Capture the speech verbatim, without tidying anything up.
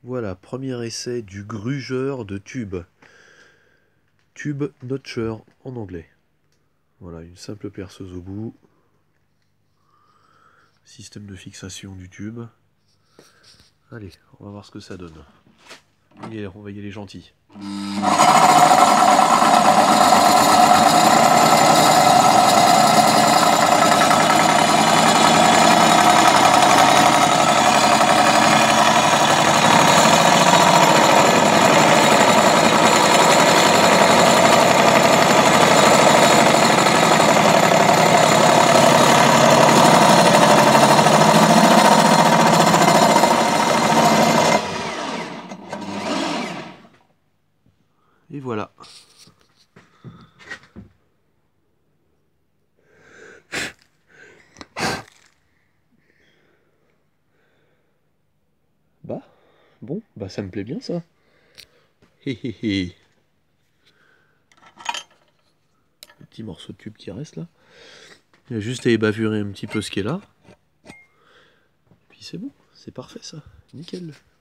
Voilà, premier essai du grugeur de tube. Tube notcher en anglais. Voilà, une simple perceuse au bout. Système de fixation du tube. Allez, on va voir ce que ça donne. Il est, on va y aller gentil. Et voilà. Bah, bon, bah ça me plaît bien ça. Hé hé hé. Le petit morceau de tube qui reste là. Il y a juste à ébavurer un petit peu ce qui est là. Puis c'est bon, c'est parfait ça. Nickel.